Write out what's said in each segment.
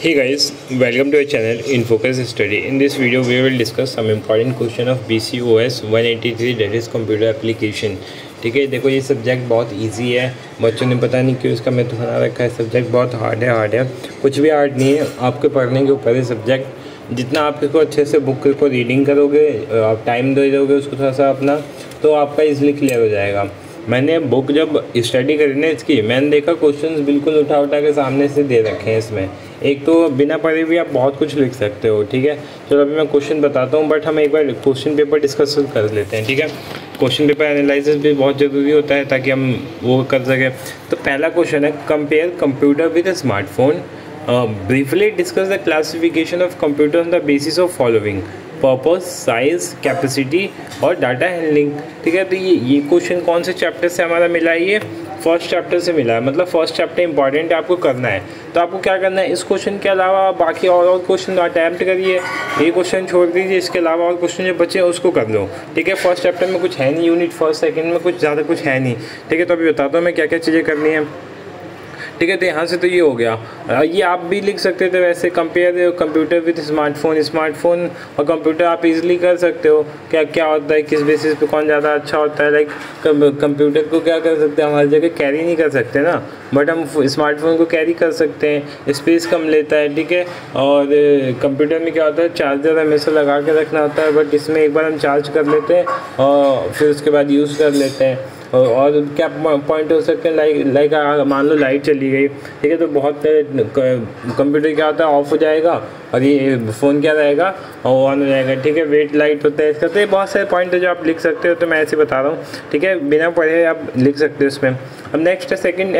Hey guys, welcome to our channel In Focus Study. In this video, we will discuss some important question of BCOS 183 that is Computer Application. ठीक है, देखो ये subject बहुत easy है, बच्चों ने पता नहीं क्यों इसका मैथ बना रखा है। सब्जेक्ट बहुत हार्ड है, कुछ भी हार्ड नहीं है, आपके पढ़ने के ऊपर है सब्जेक्ट। जितना आप इसको अच्छे से बुक को रीडिंग करोगे, आप टाइम दे दोगे उसको थोड़ा सा अपना, तो आपका इजीली क्लियर हो जाएगा। मैंने बुक जब स्टडी करी ना इसकी, मैंने देखा क्वेश्चंस बिल्कुल उठा के सामने से दे रखे हैं इसमें। एक तो बिना पढ़े भी आप बहुत कुछ लिख सकते हो, ठीक है। चलो अभी मैं क्वेश्चन बताता हूँ, बट हम एक बार क्वेश्चन पेपर डिस्कस कर लेते हैं, ठीक है। क्वेश्चन पेपर एनालिसिस भी बहुत ज़रूरी होता है ताकि हम वो कर सकें। तो पहला क्वेश्चन है, compare computer with a smartphone, briefly discuss the classification of computer on the basis of following: purpose, size, capacity और डाटा हैंडलिंग। ठीक है, तो ये क्वेश्चन कौन से चैप्टर से हमारा मिला है? ये फर्स्ट चैप्टर से मिला है, मतलब फर्स्ट चैप्टर इंपॉर्टेंट है, आपको करना है। तो आपको क्या करना है, इस क्वेश्चन के अलावा बाकी और क्वेश्चन अटैम्प्ट करिए, ये क्वेश्चन छोड़ दीजिए, इसके अलावा और क्वेश्चन जो बचे उसको कर लो, ठीक है। फर्स्ट चैप्टर में कुछ है नहीं, यूनिट फर्स्ट सेकंड में कुछ ज़्यादा कुछ है नहीं, ठीक है। तो अभी बताता हूँ मैं क्या क्या चीज़ें करनी है, ठीक है। तो यहाँ से तो ये हो गया। ये आप भी लिख सकते थे वैसे, कंपेयर कंप्यूटर विद स्मार्टफोन और कंप्यूटर आप इजीली कर सकते हो। क्या क्या होता है, किस बेसिस पे कौन ज़्यादा अच्छा होता है। लाइक कंप्यूटर को क्या कर सकते हैं, हमारी जगह कैरी नहीं कर सकते ना, बट हम स्मार्टफोन को कैरी कर सकते हैं, स्पेस कम लेता है, ठीक है। और कंप्यूटर में क्या होता है, चार्जर हमेशा लगा के रखना होता है, बट इसमें एक बार हम चार्ज कर लेते हैं और फिर उसके बाद यूज़ कर लेते हैं। और क्या पॉइंट हो सकते हैं, लाइक मान लो लाइट चली गई, ठीक है, तो बहुत कंप्यूटर क्या होता है, ऑफ हो जाएगा और ये फ़ोन क्या रहेगा, और ऑन हो जाएगा, ठीक है। वेट लाइट होता है इसका। तो ये बहुत सारे पॉइंट है जो आप लिख सकते हो, तो मैं ऐसे बता रहा हूँ, ठीक है, बिना पढ़े आप लिख सकते हो इसमें। अब नेक्स्ट है second,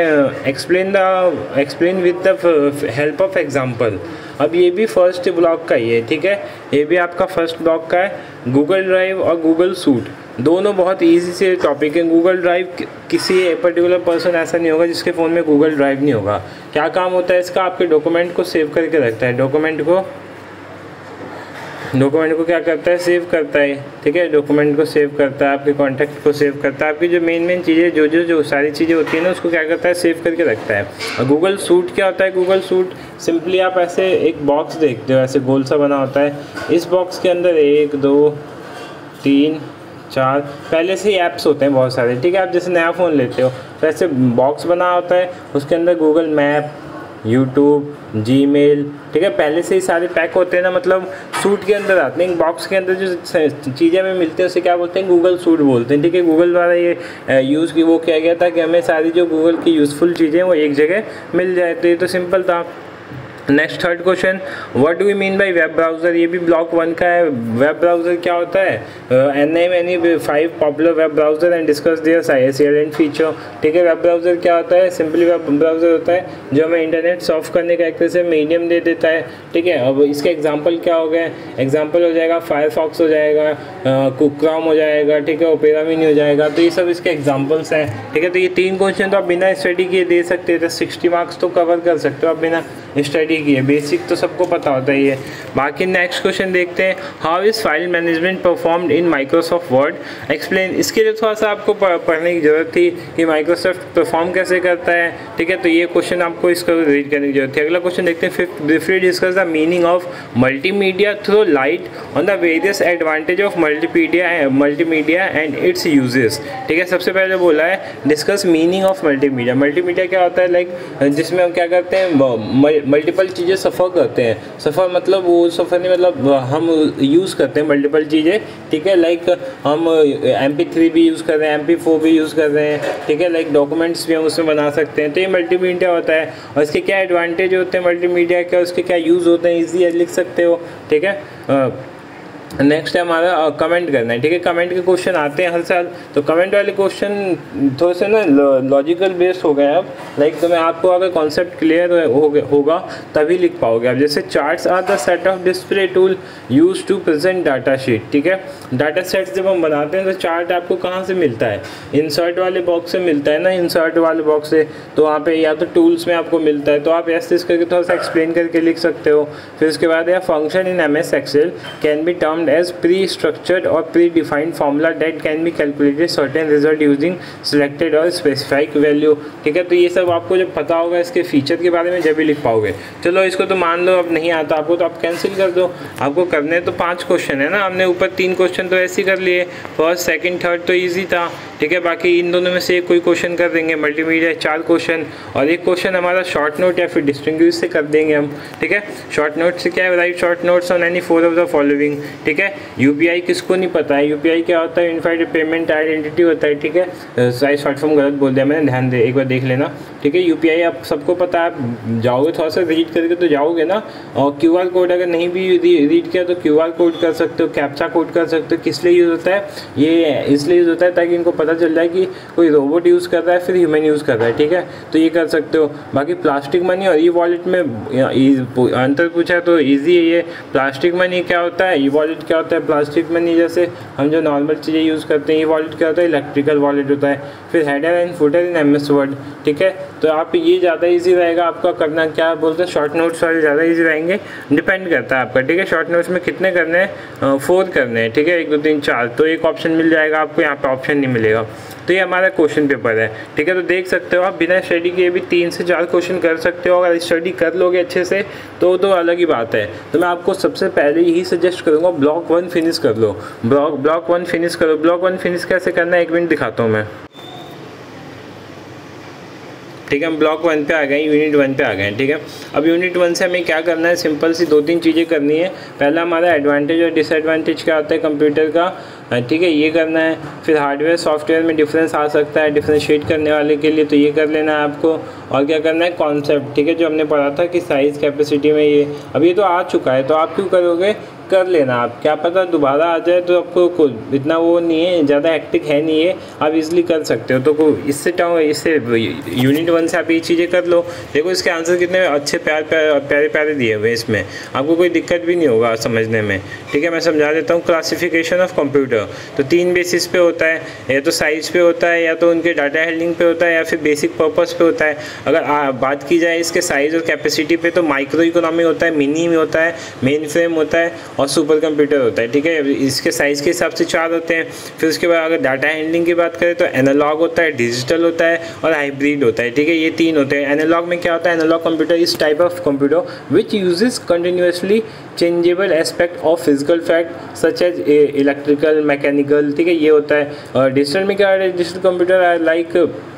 explain with the help of example. अब ये भी फर्स्ट ब्लॉक का ही है, ठीक है, ये भी आपका फर्स्ट ब्लॉक का है। गूगल ड्राइव और गूगल सूट दोनों बहुत इजी से टॉपिक है। गूगल ड्राइव, किसी पर्टिकुलर पर्सन ऐसा नहीं होगा जिसके फ़ोन में गूगल ड्राइव नहीं होगा। क्या काम होता है इसका, आपके डॉक्यूमेंट को सेव करके रखता है, डॉक्यूमेंट को क्या करता है, सेव करता है, ठीक है। डॉक्यूमेंट को सेव करता है, आपके कॉन्टैक्ट को सेव करता है, आपकी जो मेन चीज़ें जो सारी चीज़ें होती है ना, उसको क्या करता है, सेव करके रखता है। और गूगल सूट क्या होता है, गूगल सूट सिंपली आप ऐसे एक बॉक्स देखते हो, ऐसे गोल सा बना होता है। इस बॉक्स के अंदर 1 2 3 4 पहले से ही ऐप्स होते हैं बहुत सारे, ठीक है। आप जैसे नया फ़ोन लेते हो तो ऐसे बॉक्स बना होता है, उसके अंदर गूगल मैप, यूट्यूब, जीमेल, ठीक है, पहले से ही सारे पैक होते हैं ना, मतलब सूट के अंदर आते हैं। बॉक्स के अंदर जो चीज़ें हमें मिलती हैं उसे क्या बोलते हैं, गूगल सूट बोलते हैं, ठीक है। गूगल द्वारा ये यूज़ की वो किया गया था कि हमें सारी जो गूगल की यूज़फुल चीज़ें वो एक जगह मिल जाए। तो ये तो सिंपल था। Next third question, what do we mean by web browser. ये भी ब्लॉक 1 का है। वेब ब्राउज़र क्या होता है, any 5 popular web browser and discuss their salient feature, ठीक है। वेब ब्राउज़र क्या होता है, सिंपली वेब ब्राउज़र होता है जो हमें इंटरनेट सर्फ करने का एक तरह से मीडियम दे देता है, ठीक है। अब इसके एग्जाम्पल क्या हो गए, एग्जाम्पल हो जाएगा फायरफॉक्स हो जाएगा, क्रोम हो जाएगा, ठीक है, ओपेरा मिनी हो जाएगा। तो ये सब इसके एग्जाम्पल्स हैं, ठीक है। तो ये 3 क्वेश्चन तो आप बिना स्टडी किए दे सकते थे, 60 मार्क्स तो कवर कर सकते हो आप बिना स्टडी की है। बेसिक तो सबको पता होता ही है। बाकी नेक्स्ट क्वेश्चन देखते हैं, how is file management performed in Microsoft Word, explain. इसके लिए थोड़ा सा आपको पढ़ने की जरूरत थी कि माइक्रोसॉफ्ट परफॉर्म कैसे करता है, ठीक है। तो ये क्वेश्चन आपको इसको रीड करने की जरूरत है। अगला क्वेश्चन देखते हैं, fifth, briefly discuss the meaning of multimedia throw light on the various advantage of multimedia and its uses, ठीक है। सबसे पहले बोला है discuss meaning of multimedia. Multimedia क्या होता है, लाइक जिसमें हम क्या करते हैं, मल्टीपल चीज़ें सफ़र करते हैं। सफ़र मतलब वो सफ़र नहीं, मतलब हम यूज़ करते हैं मल्टीपल चीज़ें, ठीक है। लाइक हम MP3 भी यूज़ कर रहे हैं, MP4 भी यूज़ कर रहे हैं, ठीक है। लाइक डॉक्यूमेंट्स भी हम उसमें बना सकते हैं। तो ये मल्टीमीडिया होता है। और इसके क्या एडवांटेज होते हैं मल्टीमीडिया के, उसके क्या यूज़ होते हैं, ईजी लिख सकते हो, ठीक है। नेक्स्ट है हमारा कमेंट करना है, ठीक है। कमेंट के क्वेश्चन आते हैं हर साल, तो कमेंट वाले क्वेश्चन थोड़े से ना लॉजिकल बेस्ड हो गए अब। लाइक तो मैं आपको अगर कॉन्सेप्ट क्लियर होगा तभी लिख पाओगे आप। जैसे charts are the set of display tool use to present data sheet, ठीक है। डाटा सेट जब हम बनाते हैं तो चार्ट आपको कहाँ से मिलता है, इंसर्ट वाले बॉक्स से मिलता है ना, इंसर्ट वाले बॉक्स से। तो वहाँ पे या तो टूल्स में आपको मिलता है, तो आप ऐसे करके थोड़ा सा एक्सप्लेन करके लिख सकते हो। फिर उसके बाद या function in MS Excel can be term termed as pre structured और predefined formula that can be calculated certain result using selected और स्पेसिफाइक वैल्यू। ठीक है, तो ये सब आपको जब पता होगा इसके फीचर के बारे में जब भी लिख पाओगे। चलो इसको तो मान लो अब नहीं आता आपको तो आप कैंसिल कर दो। आपको करने तो 5 क्वेश्चन है ना, हमने ऊपर 3 क्वेश्चन तो ऐसे ही कर लिए, फर्स्ट सेकंड थर्ड तो इजी था। ठीक है, बाकी इन दोनों में से कोई क्वेश्चन कर देंगे, मल्टीमीडिया 4 क्वेश्चन और एक क्वेश्चन हमारा शॉर्ट नोट या फिर डिस्टिंग्विश से कर देंगे हम। ठीक है, शॉर्ट नोट से क्या है, write short notes on any 4 of the following. ठीक है, यूपीआई किसको नहीं पता है, यूपीआई क्या होता है, यूनिफाइड पेमेंट आइडेंटिटी होता है। ठीक है, साइज शॉर्ट फॉर्म गलत बोल दिया मैंने, ध्यान दे एक बार देख लेना। ठीक है, यूपीआई आप सबको पता है, आप जाओगे थोड़ा सा रीड करके तो जाओगे ना। और क्यूआर कोड अगर नहीं भी रीड किया तो क्यूआर कोड कर सकते हो, कैप्चा कोड कर सकते हो। किस लिए यूज़ होता है, ये इसलिए यूज़ होता है ताकि इनको पता चल जाए कि कोई रोबोट यूज़ कर रहा है फिर ह्यूमन यूज़ कर रहा है। ठीक है, तो ये कर सकते हो। बाकी प्लास्टिक मनी और ई वॉलेट में अंतर पूछा तो ईजी है ये। प्लास्टिक मनी क्या होता है, ई वॉलेट क्या होता है। प्लास्टिक मनी जैसे हम जो नॉर्मल चीज़ें यूज़ करते हैं, ई वॉलेट क्या होता है, इलेक्ट्रिकल वॉलेट होता है। फिर header and footer in MS Word. ठीक है, तो आप ये ज़्यादा इजी रहेगा आपका करना। क्या बोलते हैं, शॉर्ट नोट्स वाले ज़्यादा इजी रहेंगे, डिपेंड करता है आपका। ठीक है, शॉर्ट नोट्स में कितने करने हैं, 4 करने हैं। ठीक है, 1 2 3 4, तो एक ऑप्शन मिल जाएगा आपको, यहाँ पे ऑप्शन नहीं मिलेगा। तो ये हमारा क्वेश्चन पेपर है। ठीक है, तो देख सकते हो आप बिना स्टडी किए भी 3 से 4 क्वेश्चन कर सकते हो। अगर स्टडी कर लोगे अच्छे से तो अलग ही बात है। तो मैं आपको सबसे पहले यही सजेस्ट करूँगा, ब्लॉक 1 फिनिश कर लो। ब्लॉक 1 फिनिश करो। ब्लॉक 1 फिनिश कैसे करना है, 1 मिनट दिखाता हूँ मैं। ठीक है, हम ब्लॉक 1 पे आ गए, यूनिट 1 पे आ गए। ठीक है, अब यूनिट 1 से हमें क्या करना है, सिंपल सी 2-3 चीज़ें करनी है। पहला हमारा एडवांटेज और डिसएडवांटेज क्या होता है कंप्यूटर का। ठीक है, ये करना है। फिर हार्डवेयर सॉफ्टवेयर में डिफरेंस आ सकता है डिफरेंशिएट करने वाले के लिए, तो ये कर लेना है आपको। और क्या करना है, कॉन्सेप्ट। ठीक है, जो हमने पढ़ा था कि साइज़ कैपेसिटी में ये, अब ये तो आ चुका है तो आप क्यों करोगे, कर लेना आप। क्या पता दोबारा आ जाए तो आपको इतना वो नहीं है, ज़्यादा हेक्टिक है नहीं है, आप इजीली कर सकते हो। तो इससे यूनिट 1 से आप ये चीज़ें कर लो। देखो इसके आंसर कितने अच्छे प्यारे प्यारे दिए हुए हैं, इसमें आपको कोई दिक्कत भी नहीं होगा समझने में। ठीक है, मैं समझा देता हूँ। क्लासिफिकेशन ऑफ कंप्यूटर तो 3 बेसिस पे होता है, या तो साइज़ पे होता है, या तो उनके डाटा हैंडलिंग पे होता है, या फिर बेसिक पर्पस पे होता है। अगर बात की जाए इसके साइज़ और कैपेसिटी पे तो माइक्रो इकोनॉमी होता है, मिनी में होता है, मेन फ्रेम होता है और सुपर कंप्यूटर होता है। ठीक है, इसके साइज़ के हिसाब से 4 होते हैं। फिर उसके बाद अगर डाटा हैंडलिंग की बात करें तो एनालॉग होता है, डिजिटल होता है और हाइब्रिड होता है। ठीक है, ये 3 होते हैं। एनालॉग में क्या होता है, analogue computer is type of computer which uses continuously changeable aspect of physical fact such as electrical mechanical. ठीक है, ये होता है। डिजिटल में क्या है, डिजिटल कंप्यूटर लाइक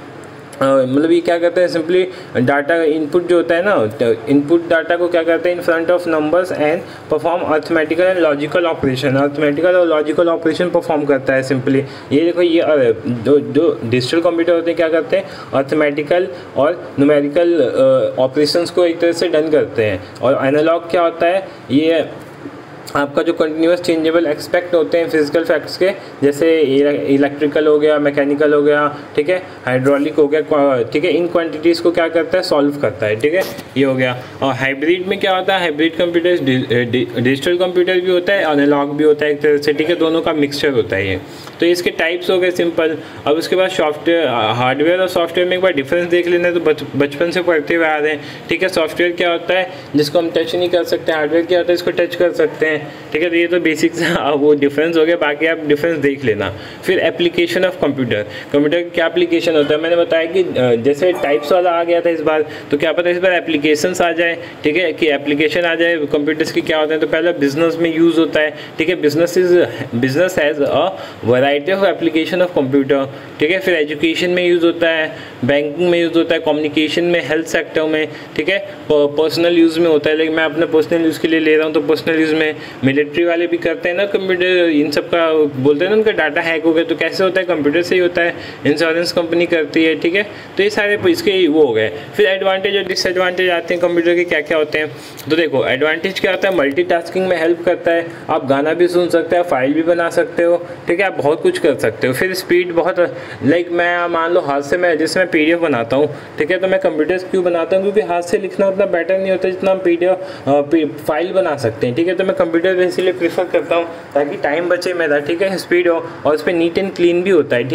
मतलब ये क्या करते हैं, सिंपली डाटा इनपुट जो होता है ना, इनपुट डाटा को क्या करते हैं in front of numbers and perform arithmetical and logical operation. Arithmetical और लॉजिकल ऑपरेशन परफॉर्म करता है सिंपली। ये देखो, ये जो डिजिटल कंप्यूटर होते हैं क्या करते हैं, अर्थमेटिकल और न्यूमेरिकल ऑपरेशंस को एक तरह से डन करते हैं। और एनालॉग क्या होता है, ये आपका जो कंटिन्यूस चेंजेबल एक्सपेक्ट होते हैं फिजिकल फैक्ट्स के, जैसे इलेक्ट्रिकल हो गया, मैकेनिकल हो गया, ठीक है, हाइड्रोलिक हो गया। ठीक है, इन क्वांटिटीज़ को क्या करता है, सॉल्व करता है। ठीक है, ये हो गया। और हाइब्रिड में क्या होता है, हाइब्रिड कंप्यूटर डिजिटल कंप्यूटर भी होता है, एनालॉग भी होता है एक तरह से। ठीक है, दोनों का मिक्सचर होता है ये। तो इसके टाइप्स हो गए सिंपल। अब उसके बाद सॉफ्टवेयर, हार्डवेयर और सॉफ्टवेयर में एक बार डिफरेंस देख लेना है, तो बचपन से पढ़ते हुए आ रहे हैं। ठीक है, सॉफ्टवेयर क्या होता है जिसको हम टच नहीं कर सकते, हार्डवेयर क्या होता है इसको टच कर सकते हैं। ठीक है, तो ये तो बेसिक वो डिफरेंस हो गया, बाकी आप डिफरेंस देख लेना। फिर एप्लीकेशन ऑफ कंप्यूटर, कंप्यूटर का क्या एप्लीकेशन होता है, मैंने बताया कि जैसे टाइप्स वाला आ गया था इस बार, तो क्या पता इस बार एप्लीकेशंस आ जाए। ठीक है, कि एप्लीकेशन आ जाए कंप्यूटर्स की क्या होते हैं। तो पहला बिजनेस में यूज़ होता है। ठीक है, business has a variety of application of computer. ठीक है, फिर एजुकेशन में यूज़ होता है, बैंकिंग में यूज़ होता है, कम्युनिकेशन में, हेल्थ सेक्टर में। ठीक है, पर्सनल यूज़ में होता है, लेकिन मैं अपने पर्सनल यूज़ के लिए ले रहा हूँ तो पर्सनल यूज़ में। मिलिट्री वाले भी करते हैं ना कंप्यूटर, इन सब का बोलते हैं ना, उनका डाटा हैक हो गया तो कैसे होता है, कंप्यूटर से ही होता है। इंश्योरेंस कंपनी करती है। ठीक है, तो ये सारे इसके वो हो गए। फिर एडवांटेज और डिसएडवांटेज आते हैं कंप्यूटर के, क्या क्या होते हैं। तो देखो, एडवांटेज क्या होता है, मल्टीटास्किंग में हेल्प करता है। आप गाना भी सुन सकते हैं, फाइल भी बना सकते हो। ठीक है, आप बहुत कुछ कर सकते हो। फिर स्पीड बहुत, लाइक मैं मान लो हाथ से जैसे मैं PDF बनाता हूँ। ठीक है, तो मैं कंप्यूटर से क्यों बनाता हूँ, क्योंकि हाथ से लिखना उतना बेटर नहीं होता जितना हम PDF फाइल बना सकते हैं। ठीक है, तो मैं कंप्यूटर इसलिए प्रीफर करता हूँ ताकि टाइम बचे मेरा। ठीक है, स्पीड हो और उस पर नीट एंड क्लीन भी होता है। ठीक है,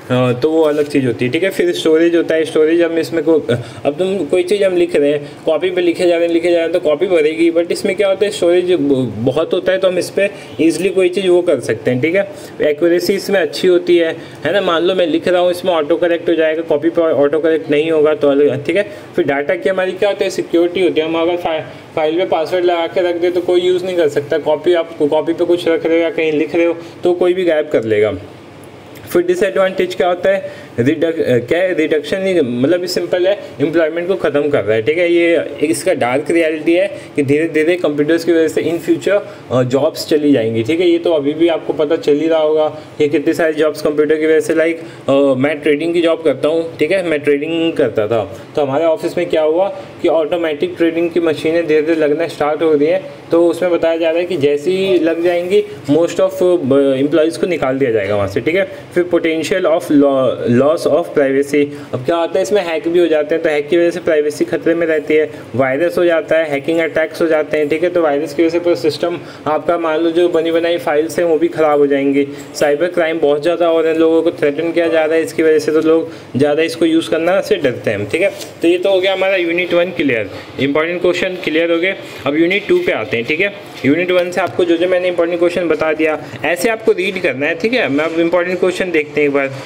तो वो अलग चीज़ होती है, ठीक है। फिर स्टोरेज होता है, स्टोरेज हम इसमें अब तुम कोई चीज़ हम लिख रहे हैं, कॉपी पे लिखे जा रहे हैं तो कॉपी भरेगी, बट इसमें क्या होता है स्टोरेज बहुत होता है, तो हम इस पर ईजिली कोई चीज़ वो कर सकते हैं, ठीक है। एक्यूरेसी इसमें अच्छी होती है ना। मान लो मैं लिख रहा हूँ, इसमें ऑटो करेक्ट हो जाएगा, कॉपी पर ऑटो करेक्ट नहीं होगा तो अलग, ठीक है। फिर डाटा की हमारी क्या होती है, सिक्योरिटी होती है। हम अगर फाइल पे पासवर्ड लगा के रख दे तो कोई यूज़ नहीं कर सकता। आप कॉपी पे कुछ रख रहे हो या कहीं लिख रहे हो तो कोई भी गायब कर लेगा। फिर डिसएडवांटेज क्या होता है, क्या है, रिडक्शन ही, मतलब ये सिंपल है, एम्प्लॉयमेंट को ख़त्म कर रहा है, ठीक है। ये इसका डार्क रियलिटी है कि धीरे धीरे कंप्यूटर्स की वजह से इन फ्यूचर जॉब्स चली जाएंगी, ठीक है। ये तो अभी भी आपको पता चल ही रहा होगा कि कितनी सारी जॉब्स कंप्यूटर की वजह से, लाइक मैं ट्रेडिंग की जॉब करता हूँ, ठीक है। मैं ट्रेडिंग करता था तो हमारे ऑफिस में क्या हुआ कि ऑटोमेटिक ट्रेडिंग की मशीनें धीरे धीरे लगना स्टार्ट हो रही हैं। तो उसमें बताया जा रहा है कि जैसे ही लग जाएंगी मोस्ट ऑफ एम्प्लॉयज़ को निकाल दिया जाएगा वहाँ से, ठीक है। फिर potential of loss of privacy, अब क्या होता है इसमें हैक भी हो जाते हैं, तो हैक की वजह से प्राइवेसी खतरे में रहती है। वायरस हो जाता है, हैकिंग अटैक्स हो जाते हैं, ठीक है। तो वायरस की वजह से पूरा सिस्टम आपका, मान लो जो बनी बनाई फाइल्स हैं वो भी ख़राब हो जाएंगी। साइबर क्राइम बहुत ज़्यादा हो रहे हैं, लोगों को थ्रेटन किया जा रहा है इसकी वजह से, तो लोग ज़्यादा इसको यूज़ करना से डरते हैं, ठीक है। तो ये तो हो गया हमारा unit 1 clear, important question clear हो गए। अब यूनिट 2 पे आते हैं, ठीक है। यूनिट 1 से आपको जो मैंने इंपॉर्टेंट क्वेश्चन बता दिया, ऐसे आपको रीड करना है, ठीक है। मैं अब इंपॉर्टेंट क्वेश्चन देखते हैं एक बार,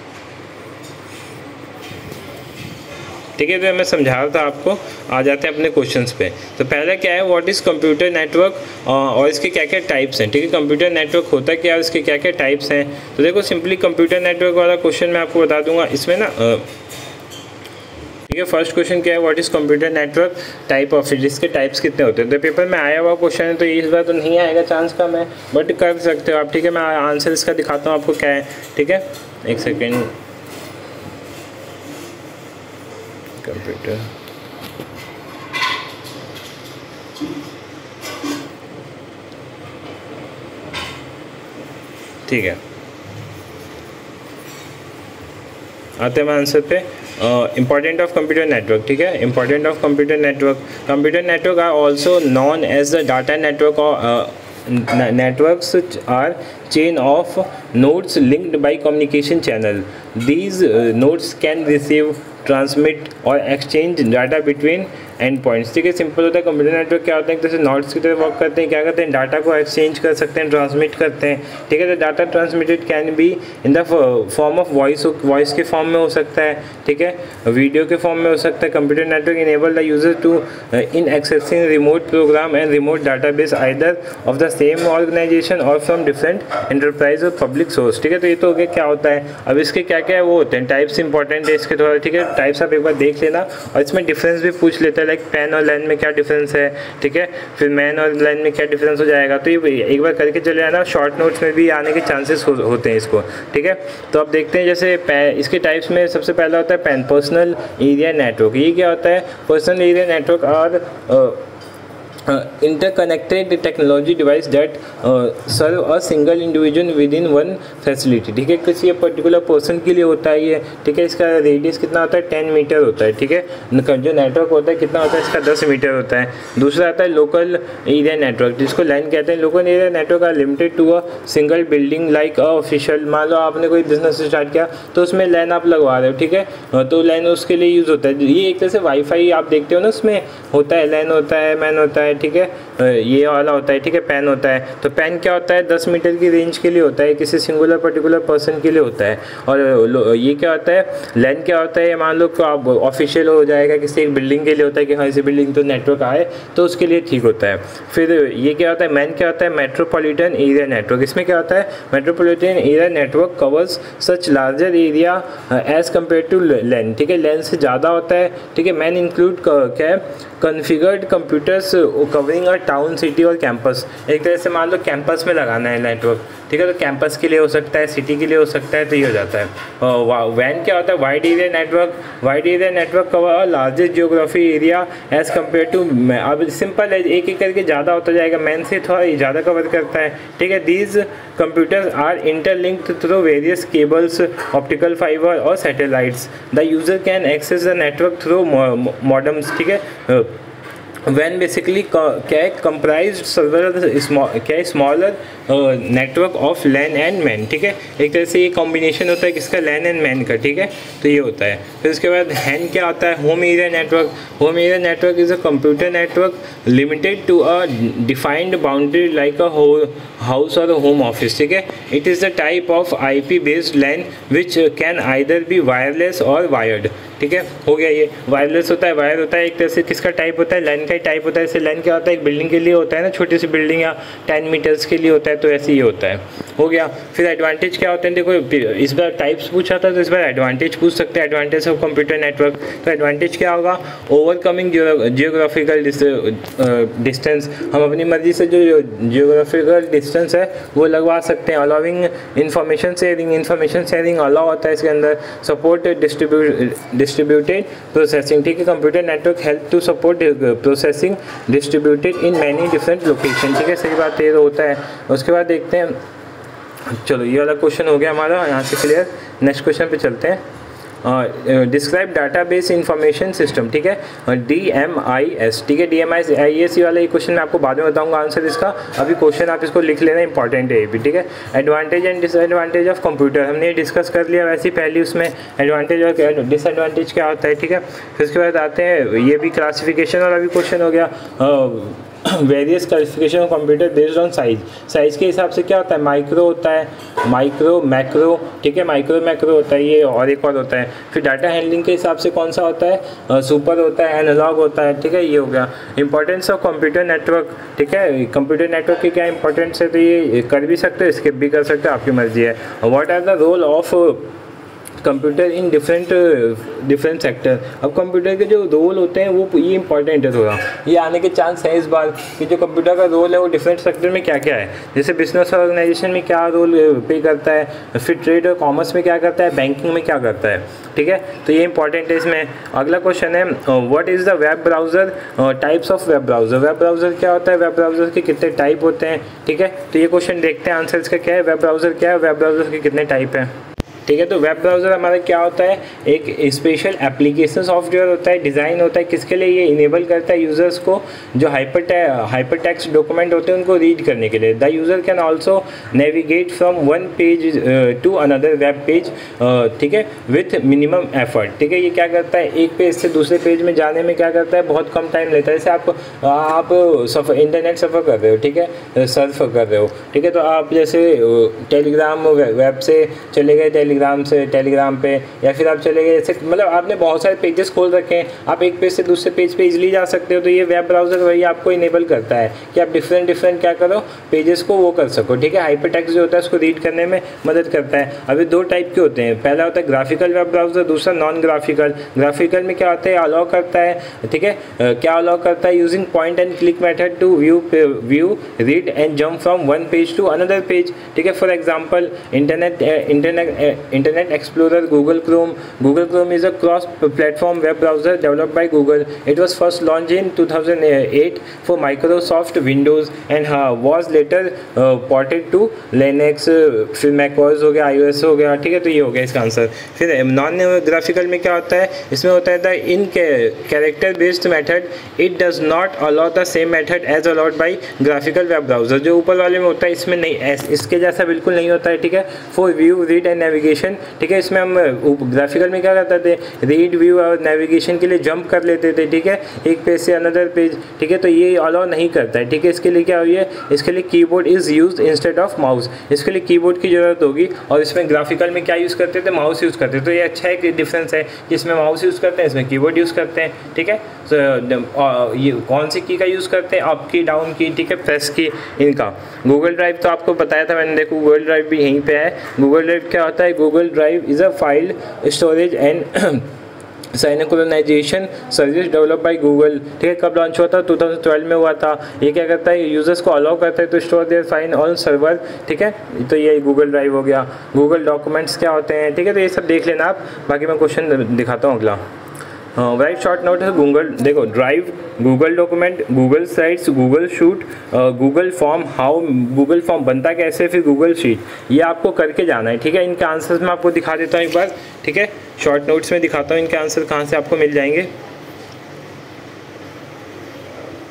ठीक है। तो मैं समझा रहा था आपको, आ जाते हैं अपने क्वेश्चंस पे। तो पहला क्या है, व्हाट इज़ कंप्यूटर नेटवर्क और इसके क्या क्या टाइप्स हैं, ठीक है। कंप्यूटर नेटवर्क होता है क्या और इसके क्या क्या टाइप्स हैं। तो देखो सिंपली कंप्यूटर नेटवर्क वाला क्वेश्चन मैं आपको बता दूंगा इसमें ना, ठीक है। फर्स्ट क्वेश्चन क्या है, what is computer network, type of it, इसके टाइप्स कितने होते हैं। तो पेपर में आया हुआ क्वेश्चन है तो इस बार तो नहीं आएगा, चांस कम है, बट कर सकते हो आप, ठीक है। मैं आंसर इसका दिखाता हूँ आपको क्या है, ठीक है। एक सेकेंड, कंप्यूटर, ठीक है। आते हैं आंसर पे। इंपॉर्टेंट ऑफ कंप्यूटर नेटवर्क, ठीक है। Important of computer network are also known as the data network और networks are chain of nodes linked by communication channel. These nodes can receive, transmit or exchange data between endpoints, ठीक है। Simple होता है computer network क्या होता है, जैसे nodes की तरह वर्क करते हैं, क्या करते हैं, डाटा को एक्सचेंज कर सकते हैं, ट्रांसमिट करते हैं, ठीक है। तो data transmitted can be in the form of voice के फॉर्म में हो सकता है, ठीक है, वीडियो के फॉर्म में हो सकता है। Computer network enable the user to in accessing remote program and remote database either of the same organisation और फ्रॉम डिफरेंट एंटरप्राइज और पब्लिक सोर्स, ठीक है। तो ये तो हो गया क्या होता है। अब इसके क्या क्या वो होते हैं, टाइप्स इंपॉर्टेंट है इसके थोड़ा, ठीक है। टाइप्स आप एक बार देख लेना और इसमें डिफरेंस भी पूछ लेते हैं, लाइक पेन और लाइन में क्या डिफरेंस है, ठीक है। फिर मैन और लाइन में क्या डिफरेंस हो जाएगा, तो ये एक बार करके चले आना, शॉर्ट नोट्स में भी आने के चांसेस होते हैं इसको, ठीक है। तो अब देखते हैं, जैसे इसके टाइप्स में सबसे पहला होता है पेन, पर्सनल एरिया नेटवर्क। ये क्या होता है, पर्सनल एरिया नेटवर्क और interconnected technology device that serve a single individual within one facility, ठीक है। किसी पर्टिकुलर पर्सन के लिए होता है ये, ठीक है। इसका रेडियस कितना होता है, 10 मीटर होता है, ठीक है। जो नेटवर्क होता है कितना होता है इसका, 10 मीटर होता है। दूसरा आता है लोकल एरिया नेटवर्क, जिसको लैन कहते हैं। Local area network are limited to a single building like a official, मान लो आपने कोई बिजनेस स्टार्ट किया तो उसमें लैन आप लगवा रहे हो, ठीक है। तो लैन उसके लिए यूज़ होता है। ये एक तरह से वाईफाई आप देखते हो ना, उसमें होता है, लैन होता है, मैन होता है, ठीक है। ये वाला होता है, ठीक है। पेन होता है, तो पेन क्या होता है, 10 मीटर की रेंज के लिए होता है, किसी सिंगुलर पर्टिकुलर पर्सन के लिए होता है। और ये क्या होता है, लैन क्या होता है, मान लो आप ऑफिशियल हो जाएगा, किसी एक बिल्डिंग के लिए होता है कि हाँ इसी बिल्डिंग तो नेटवर्क आए तो उसके लिए ठीक होता है। फिर ये क्या होता है, मैन क्या होता है, मेट्रोपॉलिटन एरिया नेटवर्क। इसमें क्या होता है, metropolitan area network covers such larger area as compare to LAN, ठीक है। लैन से ज़्यादा होता है, ठीक है। मैन इंक्लूड क्या है, configured computers covering a town, city और कैंपस। एक तरह से मान लो कैंपस में लगाना है नेटवर्क, ठीक है। तो कैंपस के लिए हो सकता है, सिटी के लिए हो सकता है, तो ये हो जाता है। वैन क्या होता है, wide area network. Wide area network cover largest geography area as compare to, अब सिंपल है, एक एक करके ज़्यादा होता जाएगा, मैन से थोड़ा ज़्यादा कवर करता है, ठीक है। These computers are interlinked through various cables, optical fibre और satellites. The user can access the network through modems, ठीक है। वैन बेसिकली क्या है, कंप्राइज सर्वर क्या है, smaller network of LAN and MAN, ठीक है। एक तरह से ये कॉम्बिनेशन होता है किसका, लैन एंड मैन का, ठीक है। तो ये होता है। फिर उसके बाद हैन क्या होता है, home area network. Home area network is a computer network limited to a defined boundary like a house और होम ऑफिस, ठीक है। It is the type of IP based LAN which can either be wireless और wired, ठीक है। हो गया, ये wireless होता है, वायर होता है। एक तरह से किसका टाइप होता है, लैन का ही टाइप होता है। जैसे लैन क्या होता है, एक बिल्डिंग के लिए होता है ना, छोटी सी बिल्डिंग या 10 मीटर्स के लिए होता है, तो ऐसे ही होता है। हो गया। फिर एडवांटेज क्या होते हैं, देखो इस बार टाइप्स पूछा था तो इस बार एडवांटेज पूछ सकते हैं, एडवांटेज ऑफ कंप्यूटर नेटवर्क। तो एडवांटेज क्या होगा, ओवरकमिंग जियोग्राफिकल डिस्टेंस, हम अपनी मर्जी से जो जियोग्राफिकल डिस्टेंस है वो लगवा सकते हैं। अलाउिंग इंफॉर्मेशन शेयरिंग अलाउ होता है इसके अंदर। सपोर्ट डिस्ट्रीब्यूटेड प्रोसेसिंग, ठीक है। Computer network help to support processing distributed in many different location, ठीक है। सही बात ये तो होता है। उसके बाद देखते हैं, चलो ये वाला क्वेश्चन हो गया हमारा यहाँ से क्लियर। नेक्स्ट क्वेश्चन पे चलते हैं। डिस्क्राइब डाटाबेस इंफॉर्मेशन सिस्टम, ठीक है, DMIS, ठीक है। DMIS वाला ये क्वेश्चन मैं आपको बाद में बताऊंगा आंसर इसका। अभी क्वेश्चन आप इसको लिख लेना, इंपॉर्टेंट है ये भी, ठीक है। Advantage and disadvantage of computer हमने ये डिस्कस कर लिया वैसे ही पहले, उसमें एडवांटेज और डिसएडवांटेज क्या होता है, ठीक है। फिर उसके बाद आते हैं, ये भी क्लासिफिकेशन वाला भी क्वेश्चन हो गया। Various classification of computer based on size के हिसाब से क्या होता है, माइक्रो होता है, माइक्रो मैक्रो, ठीक है। माइक्रो मैक्रो होता है ये, और एक और होता है। फिर डाटा हैंडलिंग के हिसाब से कौन सा होता है, सुपर होता है, एनालॉग होता है, ठीक है। ये हो गया। इंपॉर्टेंस ऑफ कंप्यूटर नेटवर्क, ठीक है। कंप्यूटर नेटवर्क की क्या इंपॉर्टेंस है, तो ये कर भी सकते हो, स्किप भी कर सकते हो, आपकी मर्जी है। What are the role of computer in different sector. अब कंप्यूटर के जो रोल होते हैं वो ये इंपॉर्टेंट है थोड़ा, ये आने के चांस है इस बार कि जो कंप्यूटर का रोल है वो डिफरेंट सेक्टर में क्या क्या है। जैसे बिजनेस ऑर्गेनाइजेशन में क्या रोल पे करता है, फिर ट्रेड और कॉमर्स में क्या करता है, बैंकिंग में क्या करता है, ठीक है। तो ये इंपॉर्टेंट है इसमें। अगला क्वेश्चन है, what is the web browser, types of web browser. Web browser क्या होता है, वेब ब्राउज़र के कितने टाइप होते हैं, ठीक है। तो ये क्वेश्चन देखते हैं आंसर इसका क्या है, वेब ब्राउज़र क्या है, वेब ब्राउज़र के कितने टाइप हैं, ठीक है। तो वेब ब्राउज़र हमारा क्या होता है, एक स्पेशल एप्लीकेशन सॉफ्टवेयर होता है, डिज़ाइन होता है, किसके लिए, ये इनेबल करता है यूज़र्स को जो हाइपर टेक्स्ट डॉक्यूमेंट होते हैं उनको रीड करने के लिए। The user can also navigate from one page to another web page, ठीक है, विथ मिनिमम एफर्ट, ठीक है। ये क्या करता है, एक पेज से दूसरे पेज में जाने में क्या करता है, बहुत कम टाइम लेता है। जैसे आप इंटरनेट सफ़र कर रहे हो, ठीक है, सर्फ कर रहे हो, ठीक है। तो आप जैसे टेलीग्राम वेब से चले गए टेलीग्राम पे, या फिर आप चले गए, जैसे मतलब आपने बहुत सारे पेजेस खोल रखे हैं, आप एक पेज से दूसरे पेज पे इजीली जा सकते हो। तो ये वेब ब्राउज़र वही आपको इनेबल करता है कि आप डिफरेंट क्या करो, पेजेस को वो कर सको, ठीक है। हाइपर टेक्स्ट जो होता है उसको रीड करने में मदद करता है। अभी दो टाइप के होते हैं, पहला होता है ग्राफिकल वेब ब्राउज़र, दूसरा नॉन ग्राफिकल। ग्राफिकल में क्या होता है, अलाउ करता है, ठीक है, क्या अलाउ करता है, using point and click method to view read and jump from one page to another page, ठीक है। For example Internet Explorer, Google Chrome. Google Chrome is a cross-platform web browser developed by Google. It was first launched in 2008 for Microsoft Windows and was later ported to Linux, फिर macOS हो गया, iOS हो गया, ठीक है। तो ये हो गया इसका आंसर। फिर नॉन ग्राफिकल में क्या होता है, इसमें होता है the in character based method, it does not allow the same method as allowed by graphical web browser. जो ऊपर वाले में होता है इसमें नहीं, इसके जैसा बिल्कुल नहीं होता है, ठीक है। For view read and navigation, ठीक है। इसमें हम ग्राफिकल में क्या करते थे, रीड व्यू और नेविगेशन के लिए जंप कर लेते थे, ठीक है, एक पेज से अनदर पेज, ठीक है। तो ये अलाउ नहीं करता है, ठीक है। इसके लिए क्या हुई है, इसके लिए keyboard is used instead of mouse, इसके लिए कीबोर्ड की ज़रूरत होगी। और इसमें ग्राफिकल में क्या यूज़ करते थे, माउस यूज़ करते थे। तो ये अच्छा एक डिफरेंस है कि इसमें माउस यूज़ करते हैं, इसमें कीबोर्ड यूज़ करते हैं, ठीक है। तो ये कौन सी की का यूज़ करते हैं, अप की, डाउन की, ठीक है, प्रेस की, इनका। गूगल ड्राइव तो आपको बताया था मैंने, देखो गूगल ड्राइव भी यहीं पे है। गूगल ड्राइव क्या होता है, Google drive is a file storage and synchronisation service develop by Google, ठीक है। कब लॉन्च हुआ था, 2012 में हुआ था। ये क्या करता है, यूजर्स को अलाउ करता है to store there file on server, ठीक है। तो ये गूगल ड्राइव हो गया। गूगल डॉक्यूमेंट्स क्या होते हैं, ठीक है। तो ये सब देख लेना आप, बाकी मैं क्वेश्चन दिखाता हूँ अगला। राइट शॉर्ट नोट है गूगल, देखो drive, Google document, Google sites, Google suite, Google form, how Google form बनता कैसे, फिर गूगल शीट, ये आपको करके जाना है, ठीक है। इनके आंसर्स मैं आपको दिखा देता हूँ एक बार, ठीक है। शॉर्ट नोट्स में दिखाता हूँ इनके आंसर कहाँ से आपको मिल जाएंगे।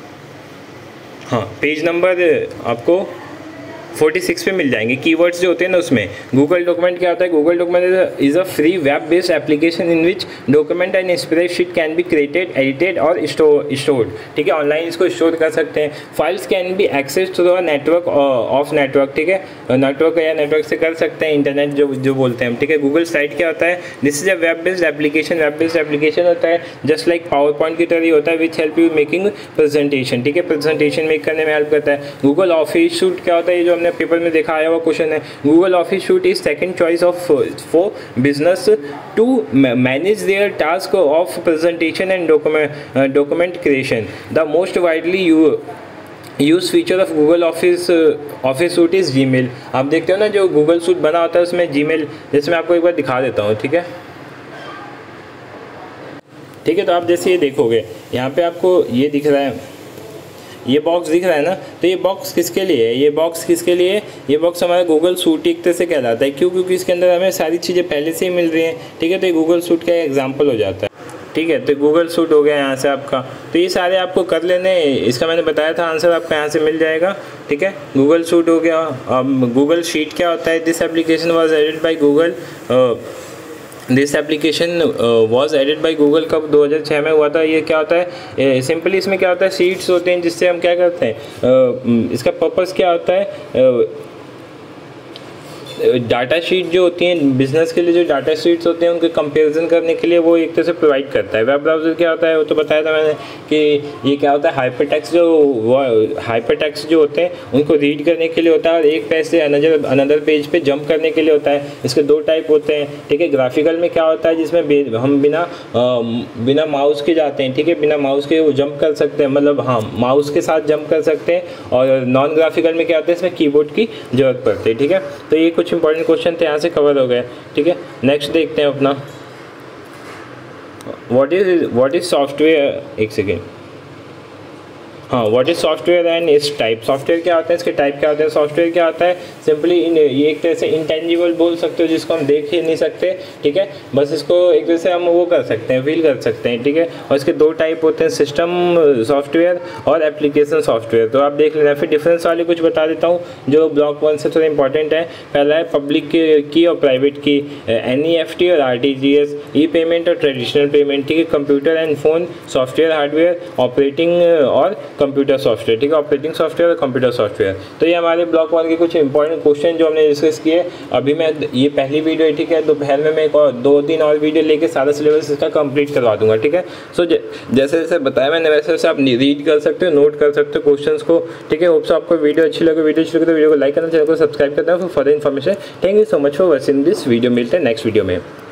हाँ, पेज नंबर आपको 46 पे मिल जाएंगे। कीवर्ड्स जो होते हैं ना उसमें गूगल डॉक्यूमेंट क्या होता है, Google document is a free web based application in which document and spreadsheet can be created, edited और स्टोर्ड। ठीक है, ऑनलाइन इसको स्टोर कर सकते हैं। Files can be access through a network of network. ठीक है, नेटवर्क या नेटवर्क से कर सकते हैं, इंटरनेट जो बोलते हैं हम। ठीक है, गूगल साइट क्या होता है, this is a web based application. Web based application होता है जस्ट लाइक पावर पॉइंट की तरह ही होता है, which help you making presentation. ठीक है, प्रेजेंटेशन मेक करने में हेल्प करता है। गूगल ऑफिस सूट क्या होता है, ये जो हमने पेपर में देखा आया हुआ क्वेश्चन है। Google office suite is second choice of for business to manage there task of presentation and document creation. The most widely use feature of Google office suite is Gmail. आप देखते हो ना जो गूगल सूट बना होता है उसमें Gmail, जैसे मैं आपको एक बार दिखा देता हूँ। ठीक है, ठीक है, तो आप जैसे ये देखोगे यहाँ पे आपको ये दिख रहा है, ये बॉक्स दिख रहा है ना, तो ये बॉक्स किसके लिए है, ये बॉक्स किसके लिए है, ये बॉक्स हमारा गूगल सूट एक तरह से कहलाता है। क्यों? क्योंकि इसके अंदर हमें सारी चीज़ें पहले से ही मिल रही हैं। ठीक है, तो ये गूगल सूट का एग्जांपल हो जाता है। ठीक है, तो गूगल सूट हो गया यहाँ से आपका। तो ये सारे आपको कर लेने, इसका मैंने बताया था आंसर आपका यहाँ से मिल जाएगा। ठीक है, गूगल सूट हो गया। अब गूगल शीट क्या होता है, this application was added by Google. This application was added by Google कब 2006 में हुआ था। ये क्या होता है, सिंपली इसमें क्या होता है, शीट्स होते हैं जिससे हम क्या करते हैं, इसका पर्पस क्या होता है, डाटा शीट जो होती हैं बिजनेस के लिए, जो डाटा शीट्स होते हैं उनके कंपैरिजन करने के लिए वो एक तरह से प्रोवाइड करता है। वेब ब्राउज़र क्या होता है वो तो बताया था मैंने कि ये क्या होता है, हाइपरटेक्स्ट जो होते हैं उनको रीड करने के लिए होता है और एक पेज से अनदर पेज पे जंप करने के लिए होता है। इसके दो टाइप होते हैं। ठीक है, ग्राफिकल में क्या होता है जिसमें हम बिना माउस के जाते हैं। ठीक है, बिना माउस के वो जंप कर सकते हैं, मतलब हाँ माउस के साथ जंप कर सकते हैं। और नॉन ग्राफिकल में क्या होता है, इसमें कीबोर्ड की जरूरत पड़ती है। ठीक है, तो ये कुछ इंपॉर्टेंट क्वेश्चन थे यहाँ से कवर हो गए। ठीक है, नेक्स्ट देखते हैं अपना, व्हाट इज सॉफ्टवेयर, एक सेकेंड, हाँ, what is software and its type. Software क्या होता है, इसके टाइप क्या होते हैं। सॉफ्टवेयर क्या होता है, सिंपली ये एक तरह से इंटेंजिबल बोल सकते हो, जिसको हम देख ही नहीं सकते। ठीक है, बस इसको एक तरह से हम वो कर सकते हैं, फील कर सकते हैं। ठीक है, और इसके दो टाइप होते हैं, सिस्टम सॉफ्टवेयर और एप्लीकेशन सॉफ्टवेयर। तो आप देख लेना, फिर डिफरेंस वाले कुछ बता देता हूँ जो ब्लॉक 1 से थोड़ा इंपॉर्टेंट है। पहला है पब्लिक की और प्राइवेट की, NEFT और RTGS, ई पेमेंट और ट्रेडिशनल पेमेंट। ठीक है, computer and phone software, hardware, operating और कंप्यूटर सॉफ्टवेयर। ठीक है, ऑपरेटिंग सॉफ्टवेयर और कंप्यूटर सॉफ्टवेयर। तो ये हमारे ब्लॉक 1 के कुछ इंपॉर्टेंट क्वेश्चन जो हमने डिस्कस किए। अभी मैं ये पहली वीडियो है, ठीक है, दोपहर में मैं एक और 2-3 और वीडियो लेके सारा सिलेबस इसका कंप्लीट करवा दूंगा। ठीक है, सो जैसे जैसे बताया मैंने वैसे वैसे आप रीड कर सकते हो, नोट कर सकते हो क्वेश्चंस को। ठीक है, होप सो आपको वीडियो अच्छी लगे। वीडियो अच्छी लगे तो वीडियो को लाइक करना, चैनल को सब्सक्राइब करना for further information. Thank you so much for watching this video. मिलते हैं नेक्स्ट वीडियो में।